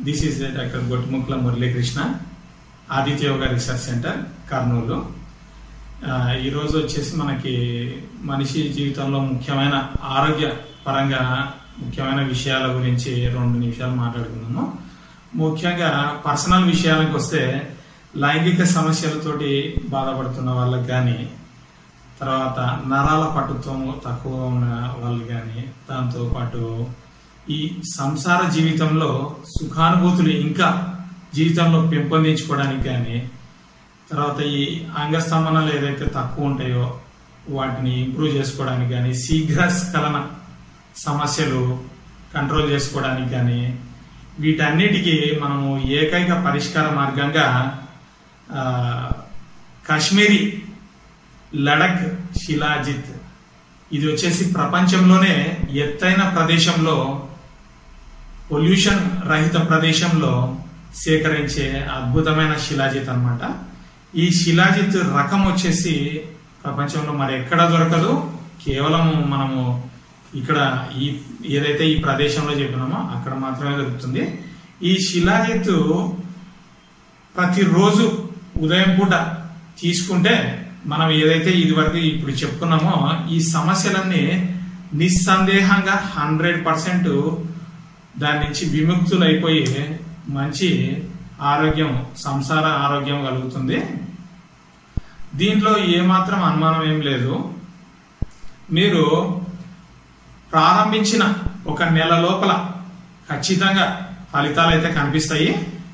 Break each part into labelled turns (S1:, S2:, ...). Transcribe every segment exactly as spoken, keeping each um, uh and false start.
S1: This is doctor Gottumukkala Muralikrishna, Aditya yoga research centre, Kurnool. ఈరోజు వచ్చేసి మనకి మనిషి జీవితంలో ముఖ్యమైన ఆరోగ్య పరంగా ముఖ్యమైన విషయాల గురించి రెండు నిమిషాలు మాట్లాడుకున్నాము. ముఖ్యంగా పర్సనల్ విషయాలకు వస్తే లైంగిక సమస్యలతోటి బాధపడుతున్న వాళ్ళకి కానీ, తర్వాత నరాల పటుత్వం తక్కువ ఉన్న వాళ్ళు కానీ, దాంతోపాటు ఈ సంసార జీవితంలో సుఖానుభూతులు ఇంకా జీవితంలో పెంపొందించుకోవడానికి కానీ, తర్వాత ఈ అంగస్తంభనలు ఏదైతే తక్కువ ఉంటాయో వాటిని ఇంప్రూవ్ చేసుకోవడానికి కానీ, శీఘ్ర స్ఖలన సమస్యలు కంట్రోల్ చేసుకోవడానికి కానీ, వీటన్నిటికీ మనము ఏకైక పరిష్కార మార్గంగా కాశ్మీరీ లడక్ శిలాజిత్, ఇది వచ్చేసి ప్రపంచంలోనే ఎత్తైన ప్రదేశంలో, పొల్యూషన్ రహిత ప్రదేశంలో సేకరించే అద్భుతమైన శిలాజిత్ అన్నమాట. ఈ శిలాజిత్ రకం వచ్చేసి ప్రపంచంలో మరి ఎక్కడ దొరకదు, కేవలం మనము ఇక్కడ ఈ ఏదైతే ఈ ప్రదేశంలో చెప్పినామో అక్కడ మాత్రమే దొరుకుతుంది. ఈ శిలాజిత్ ప్రతిరోజు ఉదయం పూట తీసుకుంటే మనం ఏదైతే ఇది వరకు ఇప్పుడు చెప్పుకున్నామో ఈ సమస్యలన్నీ నిస్సందేహంగా హండ్రెడ్ పర్సెంట్ దాని నుంచి విముక్తులైపోయి మంచి ఆరోగ్యం, సంసార ఆరోగ్యం కలుగుతుంది. దీంట్లో ఏమాత్రం అనుమానం ఏం లేదు. మీరు ప్రారంభించిన ఒక నెల లోపల ఖచ్చితంగా ఫలితాలు అయితే కనిపిస్తాయి.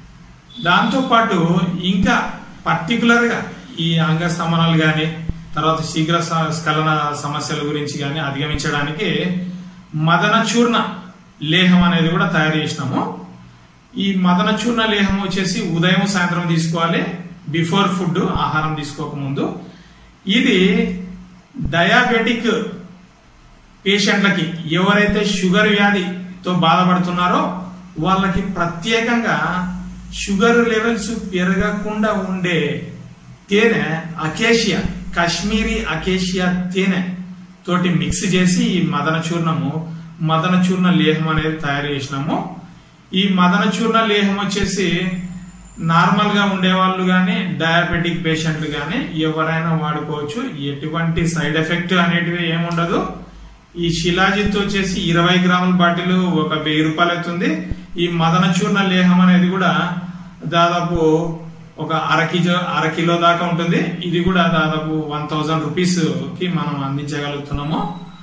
S1: దాంతోపాటు ఇంకా పర్టికులర్గా ఈ అంగస్తంభనాలు కానీ, తర్వాత శీఘ్ర స్ఖలన సమస్యల గురించి కానీ అధిగమించడానికి మదన చూర్ణ లేహం అనేది కూడా తయారు చేసినాము. ఈ మదన చూర్ణ లేహం వచ్చేసి ఉదయం సాయంత్రం తీసుకోవాలి, బిఫోర్ ఫుడ్, ఆహారం తీసుకోకముందు. ఇది డయాబెటిక్ పేషెంట్లకి, ఎవరైతే షుగర్ వ్యాధితో బాధపడుతున్నారో వాళ్ళకి ప్రత్యేకంగా షుగర్ లెవెల్స్ పెరగకుండా ఉండే తేనె, అకేషియా, కాశ్మీరీ అకేషియా తేనె తోటి మిక్స్ చేసి ఈ మదన చూర్ణము, మదన చూర్ణ లేహం అనేది తయారు చేసినాము. ఈ మదన చూర్ణ లేహం వచ్చేసి నార్మల్ గా ఉండే వాళ్ళు కానీ, డయాబెటిక్ పేషెంట్లు కానీ ఎవరైనా వాడుకోవచ్చు. ఎటువంటి సైడ్ ఎఫెక్ట్ అనేటివి ఏముండదు. ఈ శిలాజిత్ వచ్చేసి ఇరవై గ్రాముల బాటిల్ ఒక వెయ్యి రూపాయలు అవుతుంది. ఈ మదన చూర్ణ లేహం అనేది కూడా దాదాపు ఒక అర కిలో అర కిలో దాకా ఉంటుంది. ఇది కూడా దాదాపు వన్ థౌజండ్ రూపీస్ కి మనం అందించగలుగుతున్నాము.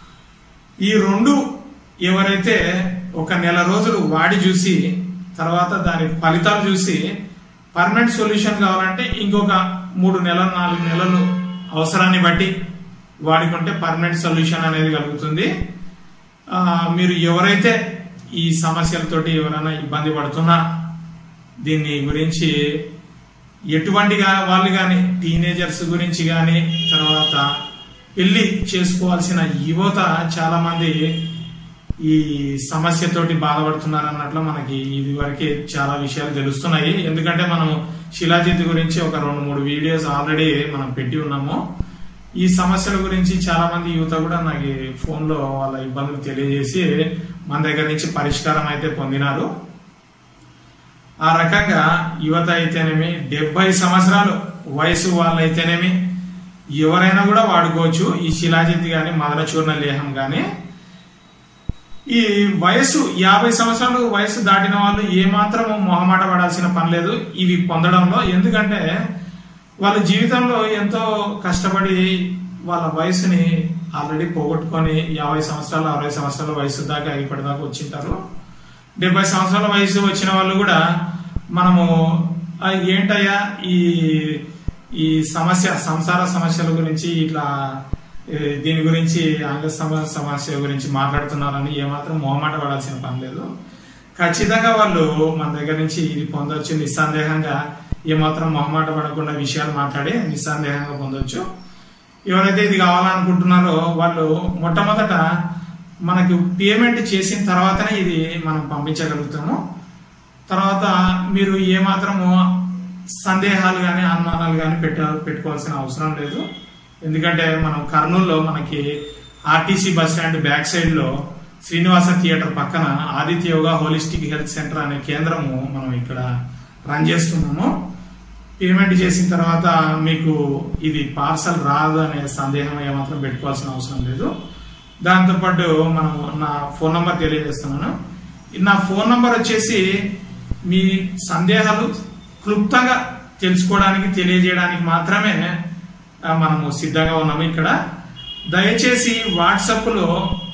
S1: ఈ రెండు ఎవరైతే ఒక నెల రోజులు వాడి చూసి తర్వాత దాని ఫలితాలు చూసి పర్మనెంట్ సొల్యూషన్ కావాలంటే ఇంకొక మూడు నెలలు నాలుగు నెలలు అవసరాన్ని బట్టి వాడుకుంటే పర్మనెంట్ సొల్యూషన్ అనేది కలుగుతుంది. మీరు ఎవరైతే ఈ సమస్యలతోటి ఎవరైనా ఇబ్బంది పడుతున్నా, దీన్ని గురించి ఎటువంటి వాళ్ళు కానీ, టీనేజర్స్ గురించి కానీ, తర్వాత పెళ్లి చేసుకోవాల్సిన యువత చాలా మంది ఈ సమస్యతోటి బాధపడుతున్నారు అన్నట్లు మనకి ఇది వరకే చాలా విషయాలు తెలుస్తున్నాయి. ఎందుకంటే మనం శిలాజిత్ గురించి ఒక రెండు మూడు వీడియోస్ ఆల్రెడీ మనం పెట్టి ఉన్నాము. ఈ సమస్యల గురించి చాలా మంది యువత కూడా నాకు ఫోన్ లో వాళ్ళ ఇబ్బందులు తెలియజేసి మన దగ్గర నుంచి పరిష్కారం అయితే పొందినారు. ఆ రకంగా యువత అయితేనేమి, డెబ్బై సంవత్సరాలు వయసు వాళ్ళైతేనేమి ఎవరైనా కూడా వాడుకోవచ్చు ఈ శిలాజిత్ గాని, మదన చూర్ణ లేహం గాని. ఈ వయసు యాభై సంవత్సరాలు వయసు దాటిన వాళ్ళు ఏమాత్రం మొహమాట పడాల్సిన పని లేదు ఇవి పొందడంలో. ఎందుకంటే వాళ్ళ జీవితంలో ఎంతో కష్టపడి వాళ్ళ వయసుని ఆల్రెడీ పోగొట్టుకొని యాభై సంవత్సరాలు అరవై సంవత్సరాల వయసు దాకా ఇప్పటిదాకా వచ్చింటారు. డెబ్బై సంవత్సరాల వయసు వచ్చిన వాళ్ళు కూడా మనము ఏంటయ్యా ఈ ఈ సమస్య, సంసార సమస్యల గురించి, ఇట్లా దీని గురించి, అంగస్తంభన సమస్య గురించి మాట్లాడుతున్నారని ఏమాత్రం మొహమాట పడాల్సిన పని లేదు. ఖచ్చితంగా వాళ్ళు మన దగ్గర నుంచి ఇది పొందొచ్చు. నిస్సందేహంగా ఏమాత్రం మొహమాట పడకుండా విషయాలు మాట్లాడి నిస్సందేహంగా పొందొచ్చు. ఎవరైతే ఇది కావాలనుకుంటున్నారో వాళ్ళు మొట్టమొదట మనకు పేమెంట్ చేసిన తర్వాతనే ఇది మనం పంపించగలుగుతాము. తర్వాత మీరు ఏమాత్రము సందేహాలు కానీ, అనుమానాలు కానీ పెట్ట పెట్టుకోవాల్సిన అవసరం లేదు. ఎందుకంటే మనం కర్నూలులో మనకి RTC bus stand back side లో శ్రీనివాస థియేటర్ పక్కన Aditya yoga holistic health centre అనే కేంద్రము మనం ఇక్కడ రన్ చేస్తున్నాము. పేమెంట్ చేసిన తర్వాత మీకు ఇది పార్సల్ రాదు అనే సందేహం ఏమాత్రం పెట్టుకోవాల్సిన అవసరం లేదు. దాంతోపాటు మనం నా ఫోన్ నంబర్ తెలియజేస్తున్నాను. నా ఫోన్ నంబర్ వచ్చేసి మీ సందేహాలు క్లుప్తంగా తెలుసుకోవడానికి తెలియజేయడానికి మాత్రమే మనము సిద్ధంగా ఉన్నాము. ఇక్కడ దయచేసి వాట్సాప్ లో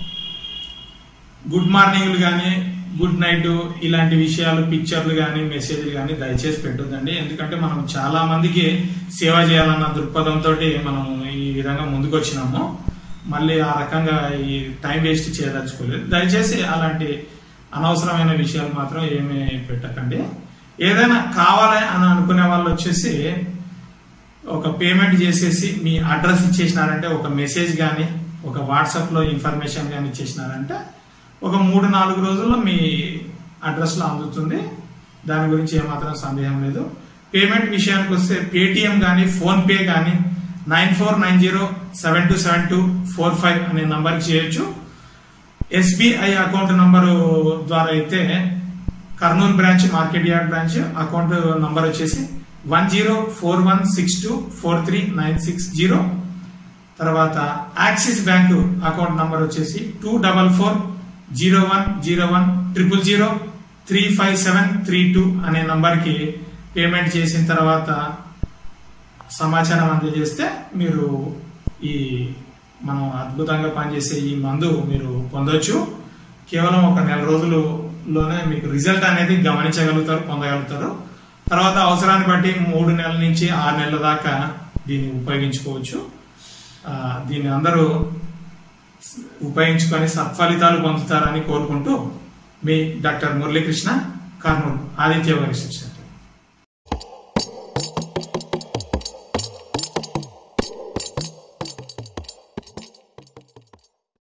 S1: గుడ్ మార్నింగ్లు కానీ గుడ్ నైట్ ఇలాంటి విషయాలు పిక్చర్లు కానీ మెసేజ్లు కానీ దయచేసి పెట్టొద్దండి. ఎందుకంటే మనం చాలా మందికి సేవ చేయాలన్న దృక్పథంతో మనం ఈ విధంగా ముందుకు వచ్చినాము. మళ్ళీ ఆ రకంగా ఈ టైం వేస్ట్ చేయదలుచుకోలేదు. దయచేసి అలాంటి అనవసరమైన విషయాలు మాత్రం ఏమీ పెట్టకండి. ఏదైనా కావాలి అని అనుకునే వాళ్ళు వచ్చేసి ఒక పేమెంట్ చేసేసి మీ అడ్రస్ ఇచ్చేసినారంటే, ఒక మెసేజ్ కానీ ఒక వాట్సాప్ లో ఇన్ఫర్మేషన్ కానీ ఇచ్చేసినారంటే ఒక మూడు నాలుగు రోజుల్లో మీ అడ్రస్ లో అందుతుంది. దాని గురించి ఏమాత్రం సందేహం లేదు. పేమెంట్ విషయానికి వస్తే పేటిఎం కానీ ఫోన్ పే కానీ nine four nine zero seven two seven two four five అనే నంబర్కి చేయొచ్చు. ఎస్బీఐ అకౌంట్ నంబరు ద్వారా అయితే Kurnool branch, market yard branch account number వచ్చేసి one zero four one six two four three nine six zero. తర్వాత Axis bank account number వచ్చేసి two double four zero one zero one triple zero three five seven three two అనే నంబర్కి payment చేసిన తర్వాత సమాచారం అందజేస్తే మీరు ఈ మనం అద్భుతంగా పనిచేసే ఈ మందు మీరు పొందొచ్చు. కేవలం ఒక నెల రోజులలోనే మీకు రిజల్ట్ అనేది గమనించగలుగుతారు, పొందగలుగుతారు. తర్వాత అవసరాన్ని బట్టి మూడు నెలల నుంచి ఆరు నెలల దాకా దీన్ని ఉపయోగించుకోవచ్చు. దీన్ని అందరూ ఉపయోగించుకొని సత్ఫలితాలు పొందుతారని కోరుకుంటూ మీ doctor Muralikrishna, Kurnool Aditya yoga reception.